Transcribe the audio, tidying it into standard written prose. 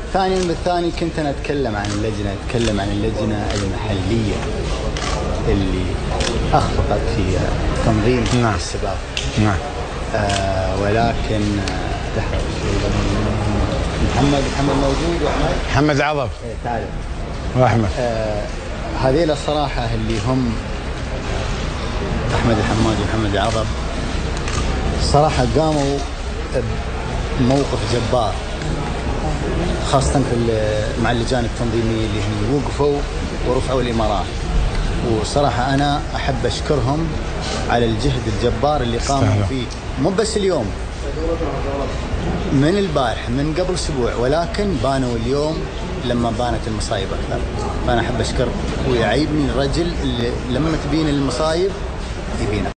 بالثاني كنت أنا أتكلم عن اللجنة المحلية اللي أخفقت في تنظيم السباق. نعم. ولكن محمد موجود وأحمد. محمد عضب. تعرف. وأحمد. هذيل الصراحة اللي هم أحمد الحماد ومحمد عضب صراحة قاموا بموقف جبار، خاصة مع اللجان التنظيمية اللي هم وقفوا ورفعوا الإمارات. وصراحة أنا أحب أشكرهم على الجهد الجبار اللي قاموا فيه، مو بس اليوم، من البارح، من قبل أسبوع، ولكن بانوا اليوم لما بانت المصايب أكثر. فأنا أحب أشكر، ويعيبني الرجل اللي لما تبين المصايب يبينها.